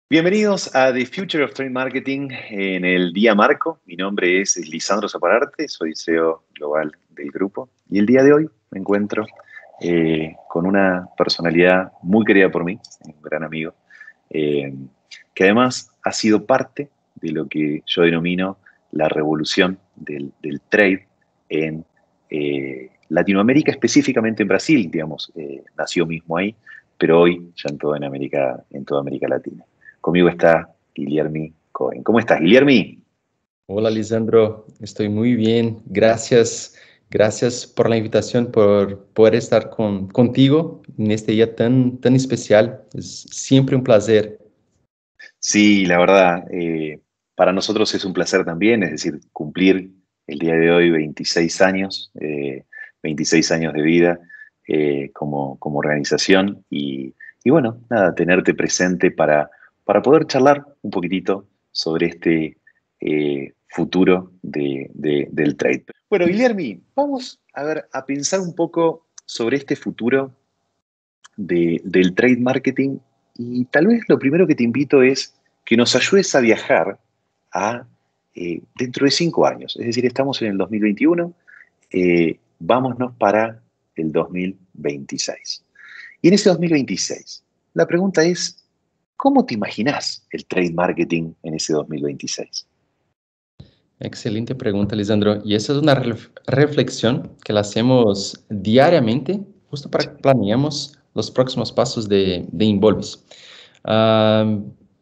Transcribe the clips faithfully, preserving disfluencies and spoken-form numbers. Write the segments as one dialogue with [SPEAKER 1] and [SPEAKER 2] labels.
[SPEAKER 1] Bienvenidos a The Future of Trade Marketing en el Día Marco. Mi nombre es Lisandro Zapararte, soy C E O global del grupo y el día de hoy me encuentro eh, con una personalidad muy querida por mí, un gran amigo, eh, que además ha sido parte de lo que yo denomino la revolución del, del trade en eh, Latinoamérica, específicamente en Brasil, digamos, eh, nació mismo ahí, pero hoy ya en toda, en América, en toda América Latina. Conmigo está Guilherme Cohen. ¿Cómo estás, Guilherme?
[SPEAKER 2] Hola, Lisandro, estoy muy bien. Gracias, gracias por la invitación, por poder estar con, contigo en este día tan, tan especial. Es siempre un placer.
[SPEAKER 1] Sí, la verdad, eh, para nosotros es un placer también, es decir, cumplir el día de hoy veintiséis años, eh, veintiséis años de vida eh, como, como organización y, y bueno, nada, tenerte presente para, para poder charlar un poquitito sobre este eh, futuro de, de- del trade. Bueno, Guilherme, vamos a ver, a pensar un poco sobre este futuro de- del trade marketing y tal vez lo primero que te invito es que nos ayudes a viajar a eh, dentro de cinco años. Es decir, estamos en el dos mil veintiuno, eh, vámonos para el dos mil veintiséis. Y en ese dos mil veintiséis, la pregunta es, ¿cómo te imaginás el trade marketing en ese dos mil veintiséis?
[SPEAKER 2] Excelente pregunta, Lisandro. Y esa es una ref- reflexión que la hacemos diariamente, justo para que planeemos los próximos pasos de, de Involves. Ah,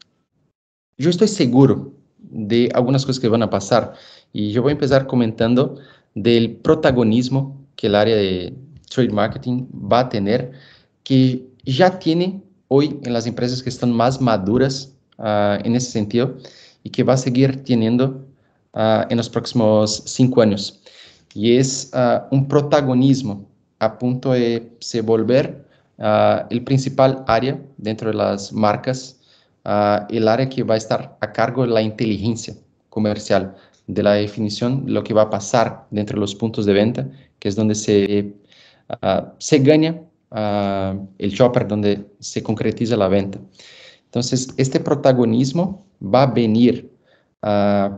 [SPEAKER 2] yo estoy seguro de algunas cosas que van a pasar y yo voy a empezar comentando del protagonismo que el área de trade marketing va a tener, que ya tiene hoy en las empresas que están más maduras uh, en ese sentido y que va a seguir teniendo uh, en los próximos cinco años. Y es uh, un protagonismo a punto de se volver uh, el principal área dentro de las marcas, uh, el área que va a estar a cargo de la inteligencia comercial, de la definición de lo que va a pasar dentro de los puntos de venta, que es donde se, uh, se gana uh, el shopper, donde se concretiza la venta. Entonces, este protagonismo va a venir uh,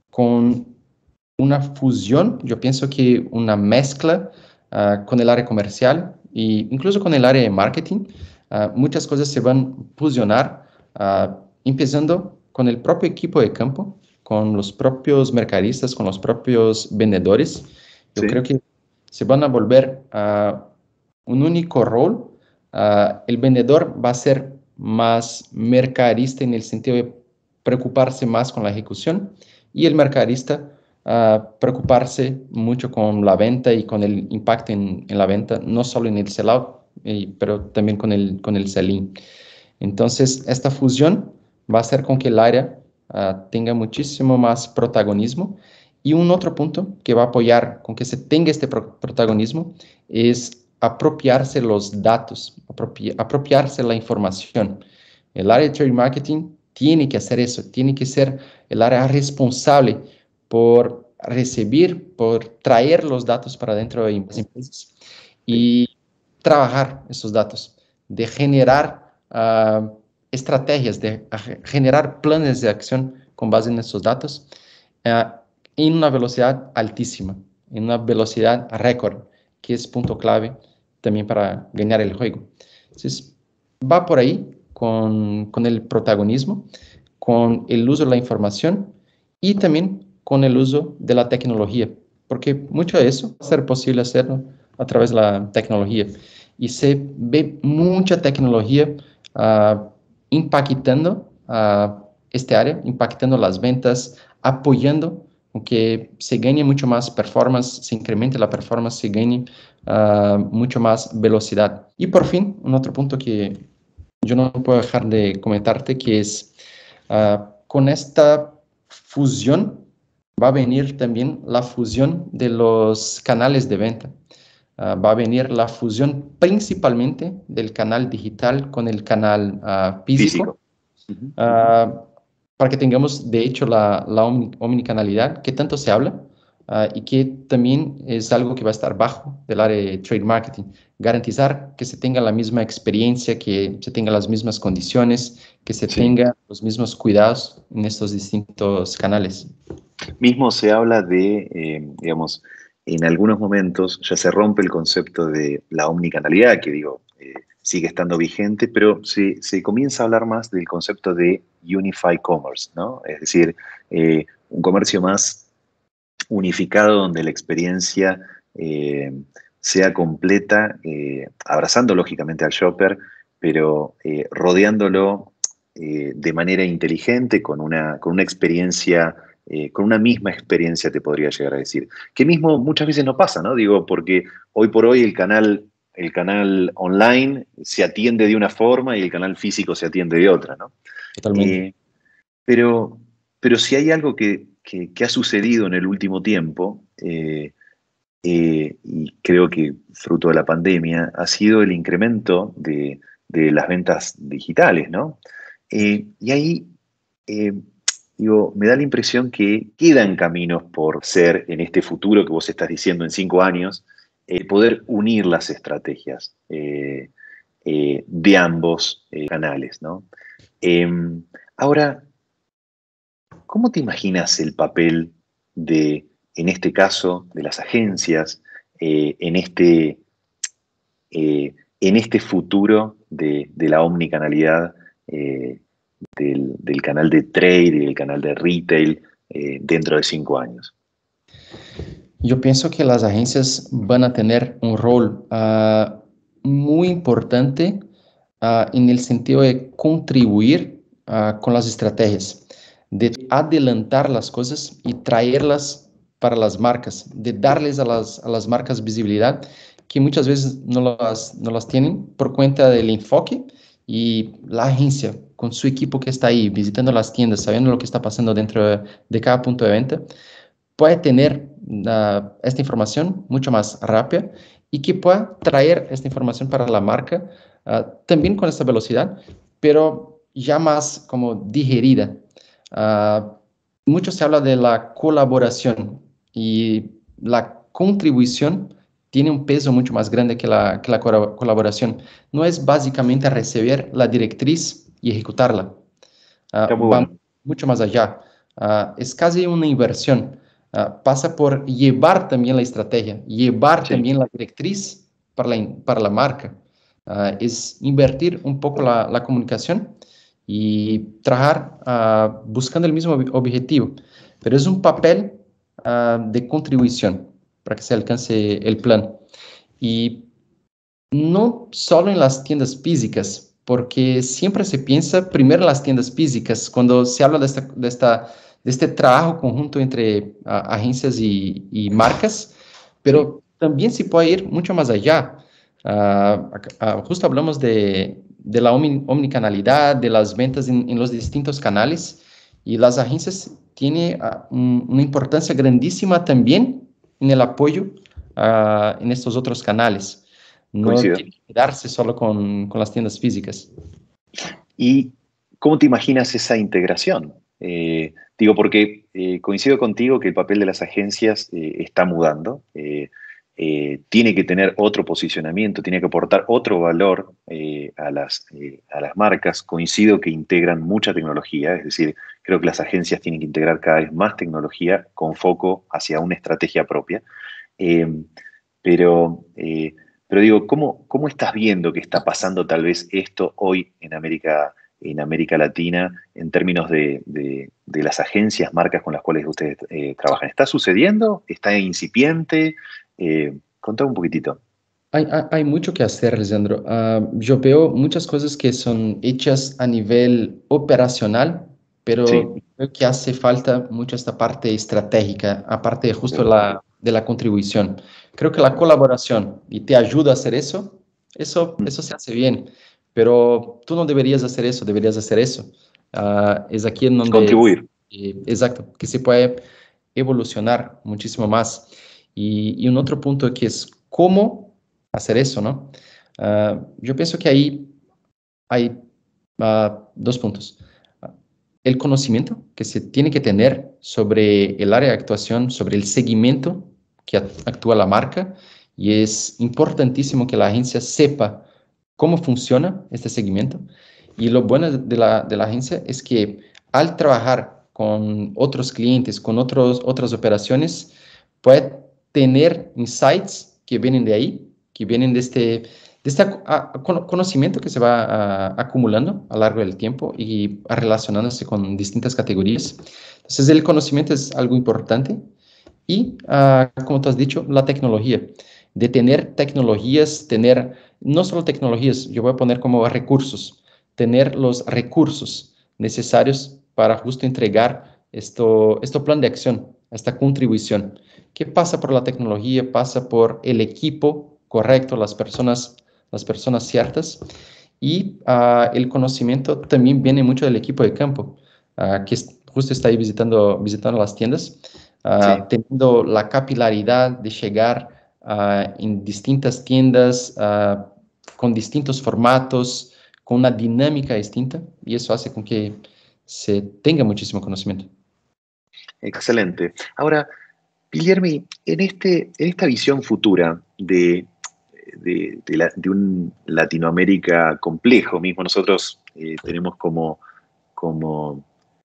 [SPEAKER 2] con una fusión, yo pienso que una mezcla uh, con el área comercial e incluso con el área de marketing. Uh, muchas cosas se van a fusionar, uh, empezando con el propio equipo de campo, con los propios mercadistas, con los propios vendedores. Yo creo
[SPEAKER 1] ¿Sí?
[SPEAKER 2] que se van a volver uh, un único rol. Uh, el vendedor va a ser más mercadista en el sentido de preocuparse más con la ejecución y el mercadista uh, preocuparse mucho con la venta y con el impacto en, en la venta, no solo en el sellout, eh, pero también con el, con el sell-in. Entonces, esta fusión va a hacer con que el área uh, tenga muchísimo más protagonismo. Y un otro punto que va a apoyar con que se tenga este pro protagonismo es apropiarse los datos, apropi apropiarse la información. El área de trade marketing tiene que hacer eso, tiene que ser el área responsable por recibir, por traer los datos para dentro de las empresas
[SPEAKER 1] Sí.
[SPEAKER 2] y trabajar esos datos, de generar uh, estrategias, de generar planes de acción con base en esos datos uh, en una velocidad altísima, en una velocidad récord, que es punto clave también para ganar el juego. Entonces, va por ahí con, con el protagonismo, con el uso de la información y también con el uso de la tecnología, porque mucho de eso va a ser posible hacerlo a través de la tecnología. Y se ve mucha tecnología uh, impactando uh, este área, impactando las ventas, apoyando que se gane mucho más performance, se incremente la performance, se gane uh, mucho más velocidad. Y por fin, un otro punto que yo no puedo dejar de comentarte, que es uh, con esta fusión va a venir también la fusión de los canales de venta. Uh, va a venir la fusión principalmente del canal digital con el canal uh, físico,
[SPEAKER 1] Físico. Ujú.
[SPEAKER 2] uh, para que tengamos, de hecho, la, la omni omnicanalidad que tanto se habla, uh, y que también es algo que va a estar bajo del área de trade marketing. Garantizar que se tenga la misma experiencia, que se tenga las mismas condiciones, que se
[SPEAKER 1] Sí.
[SPEAKER 2] tenga los mismos cuidados en estos distintos canales.
[SPEAKER 1] Mismo se habla de, eh, digamos, en algunos momentos ya se rompe el concepto de la omnicanalidad, que digo, eh, sigue estando vigente, pero se, se comienza a hablar más del concepto de Unified Commerce, ¿no? Es decir, eh, un comercio más unificado donde la experiencia eh, sea completa, eh, abrazando lógicamente al shopper, pero eh, rodeándolo eh, de manera inteligente, con una, con una experiencia, eh, con una misma experiencia, te podría llegar a decir. Que mismo muchas veces no pasa, ¿no? Digo, porque hoy por hoy el canal, el canal online se atiende de una forma y el canal físico se atiende de otra, ¿no?
[SPEAKER 2] Totalmente.
[SPEAKER 1] Eh, pero, pero si hay algo que, que, que ha sucedido en el último tiempo, eh, eh, y creo que fruto de la pandemia, ha sido el incremento de, de las ventas digitales, ¿no? Eh, y ahí, eh, digo, me da la impresión que quedan caminos por ser en este futuro que vos estás diciendo en cinco años, eh, poder unir las estrategias eh, eh, de ambos eh, canales, ¿no? Em, ahora, ¿cómo te imaginas el papel de, en este caso, de las agencias, eh, en, este, eh, en este futuro de, de la omnicanalidad, eh, del, del canal de trade y del canal de retail eh, dentro de cinco años?
[SPEAKER 2] Yo pienso que las agencias van a tener un rol uh, muy importante uh, en el sentido de contribuir uh, con las estrategias, de adelantar las cosas y traerlas para las marcas, de darles a las, a las marcas visibilidad que muchas veces no las, no las tienen por cuenta del enfoque, y la agencia con su equipo que está ahí visitando las tiendas, sabiendo lo que está pasando dentro de, de cada punto de venta, puede tener uh, esta información mucho más rápida y que pueda traer esta información para la marca uh, también con esta velocidad, pero ya más como digerida. Uh, mucho se habla de la colaboración, y la contribución tiene un peso mucho más grande que la, que la colaboración. No es básicamente recibir la directriz y ejecutarla. Uh,
[SPEAKER 1] Está muy
[SPEAKER 2] va
[SPEAKER 1] bueno.
[SPEAKER 2] mucho más allá. Uh, es casi una inversión. Uh, pasa por llevar también la estrategia, llevar
[SPEAKER 1] Sí.
[SPEAKER 2] también la directriz para la, para la marca. Uh, es invertir un poco la, la comunicación y trabajar uh, buscando el mismo ob objetivo. Pero es un papel uh, de contribución para que se alcance el plan. Y no solo en las tiendas físicas, porque siempre se piensa primero en las tiendas físicas cuando se habla de, esta, de, esta, de este trabajo conjunto entre uh, agencias y, y, marcas,
[SPEAKER 1] Sí.
[SPEAKER 2] pero también se puede ir mucho más allá. Uh, uh, justo hablamos de, de la omni, omnicanalidad, de las ventas en, en, los distintos canales, y las agencias tienen uh, un, una importancia grandísima también en el apoyo uh, en estos otros canales. No
[SPEAKER 1] Coincido.
[SPEAKER 2] tiene que quedarse solo con, con las tiendas físicas.
[SPEAKER 1] ¿Y cómo te imaginas esa integración? Eh, digo, porque eh, coincido contigo que el papel de las agencias eh, está mudando, eh, eh, tiene que tener otro posicionamiento, tiene que aportar otro valor eh, a las, eh, a las marcas. Coincido que integran mucha tecnología, es decir, creo que las agencias tienen que integrar cada vez más tecnología con foco hacia una estrategia propia. Eh, pero, eh, pero digo, ¿cómo, ¿cómo estás viendo que está pasando tal vez esto hoy en América, en América Latina en términos de, de, de las agencias, marcas con las cuales ustedes eh, trabajan? ¿Está sucediendo? ¿Está incipiente? Eh, contame un poquitito.
[SPEAKER 2] Hay, hay, hay mucho que hacer, Lisandro. Uh, yo veo muchas cosas que son hechas a nivel operacional, pero
[SPEAKER 1] Sí,
[SPEAKER 2] creo que hace falta mucho esta parte estratégica, aparte de justo
[SPEAKER 1] sí,
[SPEAKER 2] la, de la contribución. Creo que la colaboración y te ayuda a hacer eso, eso,
[SPEAKER 1] mm,
[SPEAKER 2] eso se hace bien, pero tú no deberías hacer eso, deberías hacer eso. Uh, es aquí en donde,
[SPEAKER 1] contribuir.
[SPEAKER 2] eh, exacto, que se puede evolucionar muchísimo más. Y, y un otro punto que es cómo hacer eso, ¿no? Uh, yo pienso que ahí hay uh, dos puntos. Uh, el conocimiento que se tiene que tener sobre el área de actuación, sobre el seguimiento que actúa la marca, y es importantísimo que la agencia sepa cómo funciona este seguimiento. Y lo bueno de la, de la agencia es que al trabajar con otros clientes, con otros, otras operaciones, puede tener insights que vienen de ahí, que vienen de este, de este a, a, conocimiento que se va a, acumulando a lo largo del tiempo y relacionándose con distintas categorías. Entonces, el conocimiento es algo importante. Y, uh, como tú has dicho, la tecnología. De tener tecnologías, tener, no solo tecnologías, yo voy a poner como recursos, tener los recursos necesarios para justo entregar esto, este plan de acción, esta contribución. ¿Qué pasa por la tecnología? Pasa por el equipo correcto, las personas, las personas ciertas. Y uh, el conocimiento también viene mucho del equipo de campo, uh, que justo está ahí visitando, visitando las tiendas. Uh,
[SPEAKER 1] Sí.
[SPEAKER 2] teniendo la capilaridad de llegar uh, en distintas tiendas, uh, con distintos formatos, con una dinámica distinta, y eso hace con que se tenga muchísimo conocimiento.
[SPEAKER 1] Excelente. Ahora, Guillermo, en, este, en esta visión futura de, de, de, la, de un Latinoamérica complejo, mismo nosotros eh, tenemos como, como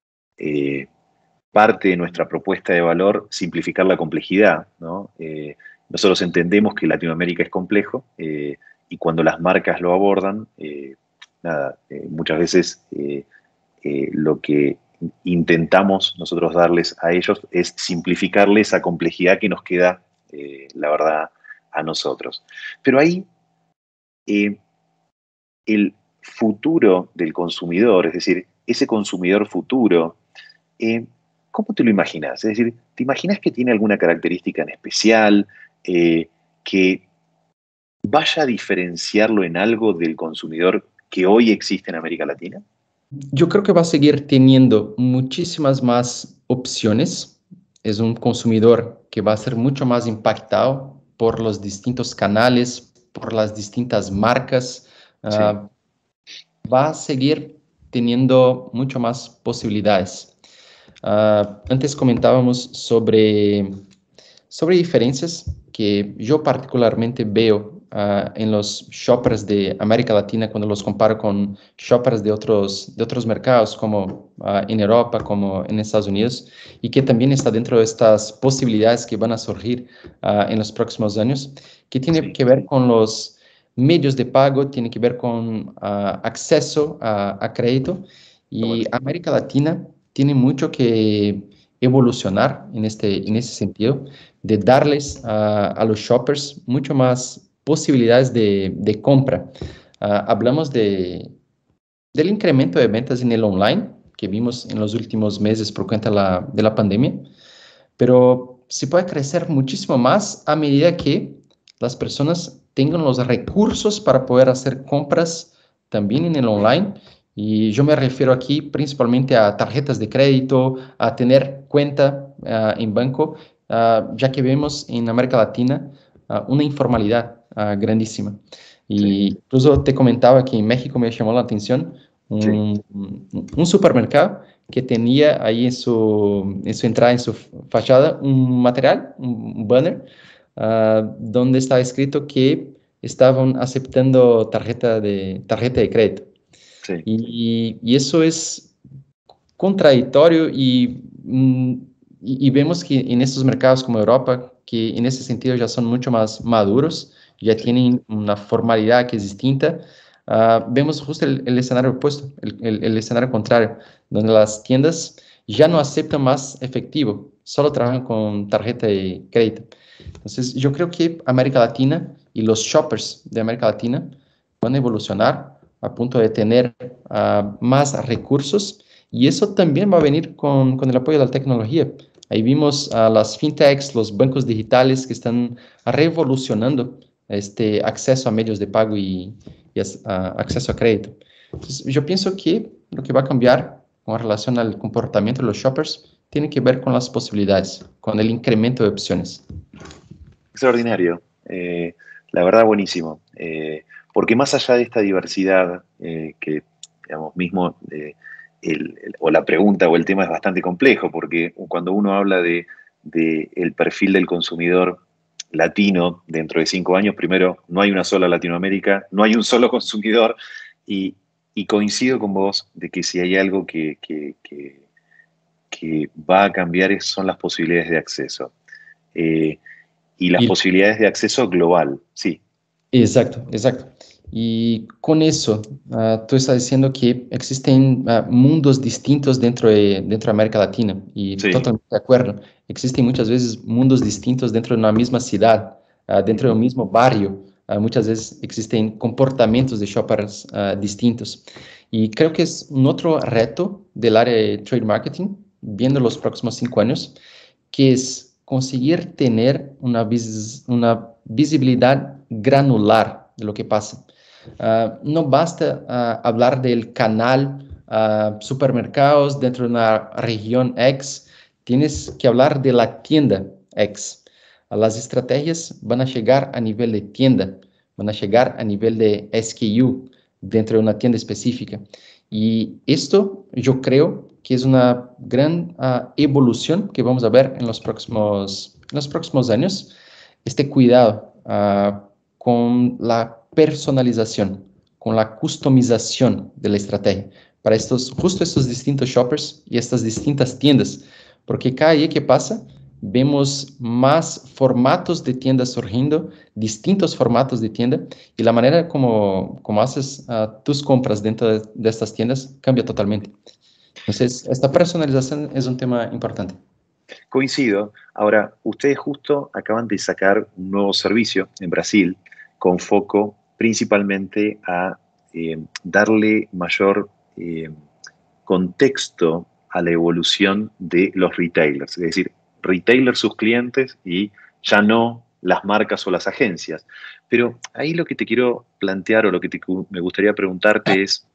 [SPEAKER 1] eh, parte de nuestra propuesta de valor simplificar la complejidad, ¿no? Eh, nosotros entendemos que Latinoamérica es complejo eh, y cuando las marcas lo abordan, eh, nada, eh, muchas veces eh, eh, lo que intentamos nosotros darles a ellos es simplificarle esa complejidad que nos queda, eh, la verdad, a nosotros. Pero ahí eh, el futuro del consumidor, es decir, ese consumidor futuro, eh, ¿cómo te lo imaginas? Es decir, ¿te imaginas que tiene alguna característica en especial eh, que vaya a diferenciarlo en algo del consumidor que hoy existe en América Latina?
[SPEAKER 2] Yo creo que va a seguir teniendo muchísimas más opciones. Es un consumidor que va a ser mucho más impactado por los distintos canales, por las distintas marcas.
[SPEAKER 1] Sí.
[SPEAKER 2] Uh, va a seguir teniendo mucho más posibilidades. Uh, antes comentábamos sobre, sobre diferencias que yo particularmente veo uh, en los shoppers de América Latina cuando los comparo con shoppers de otros, de otros mercados, como uh, en Europa, como en Estados Unidos, y que también está dentro de estas posibilidades que van a surgir uh, en los próximos años, que tiene
[SPEAKER 1] Sí.
[SPEAKER 2] que ver con los medios de pago, tiene que ver con uh, acceso a, a crédito, y América Latina tiene mucho que evolucionar en este, en ese sentido, de darles a, a los shoppers mucho más posibilidades de, de compra. Uh, hablamos de, del incremento de ventas en el online que vimos en los últimos meses por cuenta de la, de la pandemia, pero se puede crecer muchísimo más a medida que las personas tengan los recursos para poder hacer compras también en el online. Y yo me refiero aquí principalmente a tarjetas de crédito, a tener cuenta uh, en banco, uh, ya que vemos en América Latina uh, una informalidad uh, grandísima.
[SPEAKER 1] Sí.
[SPEAKER 2] Y incluso te comentaba que en México me llamó la atención
[SPEAKER 1] Sí.
[SPEAKER 2] un, un supermercado que tenía ahí en su, en su entrada, en su fachada, un material, un banner, uh, donde estaba escrito que estaban aceptando tarjeta de, tarjeta de crédito.
[SPEAKER 1] Sí.
[SPEAKER 2] Y, y eso es contradictorio y, mm, y, y vemos que en estos mercados como Europa, que en ese sentido ya son mucho más maduros, ya
[SPEAKER 1] Sí.
[SPEAKER 2] tienen una formalidad que es distinta, uh, vemos justo el, el escenario opuesto, el, el, el escenario contrario, donde las tiendas ya no aceptan más efectivo, solo trabajan con tarjeta de crédito. Entonces, yo creo que América Latina y los shoppers de América Latina van a evolucionar a punto de tener uh, más recursos, y eso también va a venir con, con el apoyo de la tecnología. Ahí vimos a las fintechs, los bancos digitales que están revolucionando este acceso a medios de pago y, y a, acceso a crédito. Entonces, yo pienso que lo que va a cambiar con relación al comportamiento de los shoppers tiene que ver con las posibilidades, con el incremento de opciones.
[SPEAKER 1] Extraordinario. Eh, la verdad, buenísimo. Eh, porque más allá de esta diversidad eh, que, digamos, mismo eh, el, el, o la pregunta o el tema es bastante complejo, porque cuando uno habla de, de el perfil del consumidor latino dentro de cinco años, primero, no hay una sola Latinoamérica, no hay un solo consumidor, y, y coincido con vos de que si hay algo que, que, que, que va a cambiar son las posibilidades de acceso. Eh, y las
[SPEAKER 2] Y
[SPEAKER 1] posibilidades de acceso global, sí.
[SPEAKER 2] exacto, exacto. Y con eso, ah, tú estás diciendo que existen ah, mundos distintos dentro de, dentro de América Latina, y
[SPEAKER 1] Sí.
[SPEAKER 2] totalmente de acuerdo. Existen muchas veces mundos distintos dentro de una misma ciudad, ah, dentro de un
[SPEAKER 1] Ujú.
[SPEAKER 2] mismo barrio. Ah, muchas veces existen comportamientos de shoppers ah, distintos. Y creo que es un otro reto del área de trade marketing, viendo los próximos cinco años, que es conseguir tener una, vis una visibilidad granular de lo que pasa. Uh, no basta uh, hablar del canal uh, supermercados dentro de una región X, tienes que hablar de la tienda X. Uh, las estrategias van a llegar a nivel de tienda, van a llegar a nivel de S K U dentro de una tienda específica. Y esto yo creo que es una gran uh, evolución que vamos a ver en los próximos, en los próximos años. Este cuidado uh, con la personalización, con la customización de la estrategia para estos, justo estos distintos shoppers y estas distintas tiendas, porque cada día que pasa vemos más formatos de tiendas surgiendo, distintos formatos de tienda, y la manera como, como haces uh, tus compras dentro de, de estas tiendas cambia totalmente. Entonces, esta personalización es un tema importante.
[SPEAKER 1] Coincido. Ahora, ustedes justo acaban de sacar un nuevo servicio en Brasil con foco principalmente a eh, darle mayor eh, contexto a la evolución de los retailers, es decir, retailers sus clientes y ya no las marcas o las agencias. Pero ahí lo que te quiero plantear o lo que te, me gustaría preguntarte es,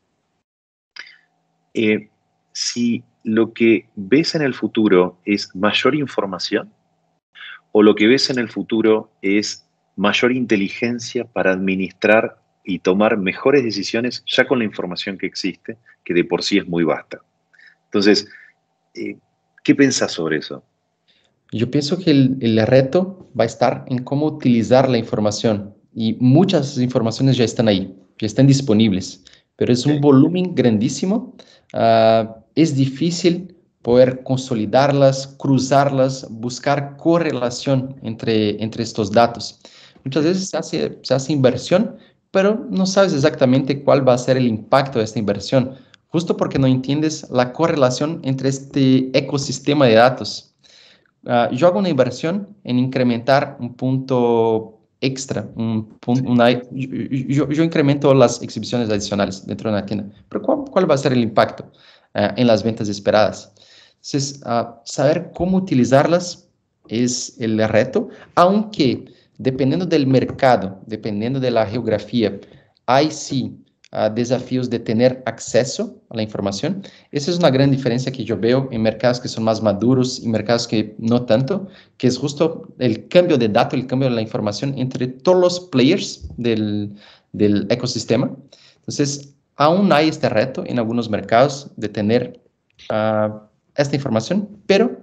[SPEAKER 1] eh, si lo que ves en el futuro es mayor información o lo que ves en el futuro es mayor inteligencia para administrar y tomar mejores decisiones ya con la información que existe, que de por sí es muy vasta. Entonces, eh, ¿qué pensás sobre eso?
[SPEAKER 2] Yo pienso que el, el reto va a estar en cómo utilizar la información, y muchas informaciones ya están ahí, ya están disponibles, pero es un
[SPEAKER 1] Sí.
[SPEAKER 2] volumen grandísimo. Uh, es difícil poder consolidarlas, cruzarlas, buscar correlación entre, entre estos datos. Muchas
[SPEAKER 1] Sí.
[SPEAKER 2] veces se hace, se hace inversión, pero no sabes exactamente cuál va a ser el impacto de esta inversión, justo porque no entiendes la correlación entre este ecosistema de datos. Uh, yo hago una inversión en incrementar un punto extra, un punto,
[SPEAKER 1] Sí.
[SPEAKER 2] una, yo, yo, yo, incremento las exhibiciones adicionales dentro de una tienda, pero ¿cuál, cuál va a ser el impacto uh, en las ventas esperadas? Entonces, uh, saber cómo utilizarlas es el reto, aunque dependiendo del mercado, dependiendo de la geografía, hay sí uh, desafíos de tener acceso a la información. Esa es una gran diferencia que yo veo en mercados que son más maduros y mercados que no tanto, que es justo el cambio de datos, el cambio de la información entre todos los players del, del ecosistema. Entonces, aún hay este reto en algunos mercados de tener uh, esta información, pero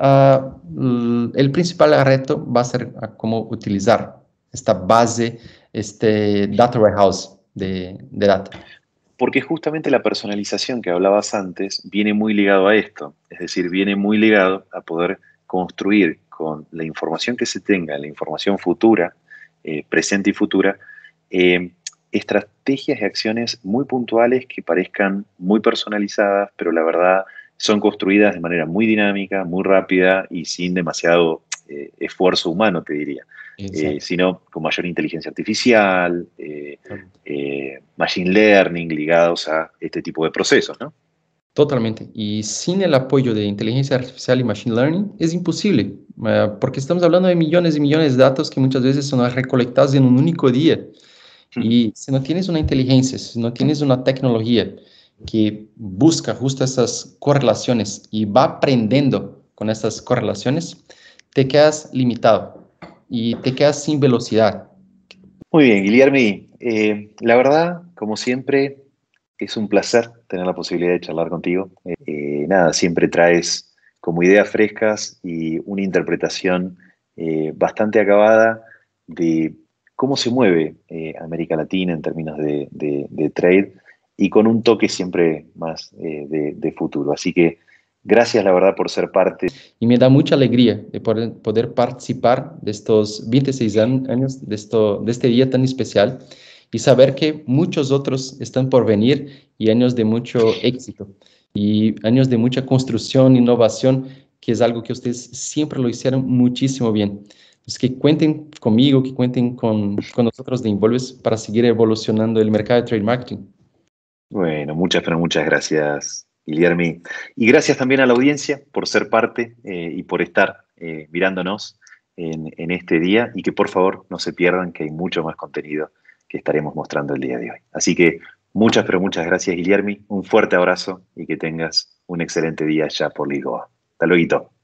[SPEAKER 2] uh, el principal reto va a ser uh, cómo utilizar esta base, este data warehouse de, de data.
[SPEAKER 1] Porque justamente la personalización que hablabas antes viene muy ligado a esto, es decir, viene muy ligado a poder construir con la información que se tenga, la información futura, eh, presente y futura, eh, estrategias y acciones muy puntuales que parezcan muy personalizadas, pero la verdad son construidas de manera muy dinámica, muy rápida y sin demasiado eh, esfuerzo humano, te diría, eh,
[SPEAKER 2] Exacto.
[SPEAKER 1] sino con mayor inteligencia artificial, eh, eh, machine learning ligados a este tipo de procesos, ¿no?
[SPEAKER 2] Totalmente. Y sin el apoyo de inteligencia artificial y machine learning es imposible, uh, porque estamos hablando de millones y millones de datos que muchas veces son recolectados en un único día. Y si no tienes una inteligencia, si no tienes una tecnología que busca justo esas correlaciones y va aprendiendo con estas correlaciones, te quedas limitado y te quedas sin velocidad.
[SPEAKER 1] Muy bien, Guillermi. Eh, la verdad, como siempre, es un placer tener la posibilidad de charlar contigo. Eh, nada, siempre traes como ideas frescas y una interpretación eh, bastante acabada de cómo se mueve eh, América Latina en términos de, de- de trade y con un toque siempre más eh, de, de futuro. Así que gracias, la verdad, por ser parte.
[SPEAKER 2] Y me da mucha alegría de poder, poder participar de estos veintiséis an- años, de, esto, de este día tan especial y saber que muchos otros están por venir y años de mucho éxito y años de mucha construcción, innovación, que es algo que ustedes siempre lo hicieron muchísimo bien. Entonces, que cuenten conmigo, que cuenten con, con nosotros de Involves para seguir evolucionando el mercado de trade marketing.
[SPEAKER 1] Bueno, muchas, pero muchas gracias, Guillermo. Y gracias también a la audiencia por ser parte eh, y por estar eh, mirándonos en, en este día y que por favor no se pierdan que hay mucho más contenido que estaremos mostrando el día de hoy. Así que muchas, pero muchas gracias, Guillermo. Un fuerte abrazo y que tengas un excelente día allá por Lisboa. Hasta luego.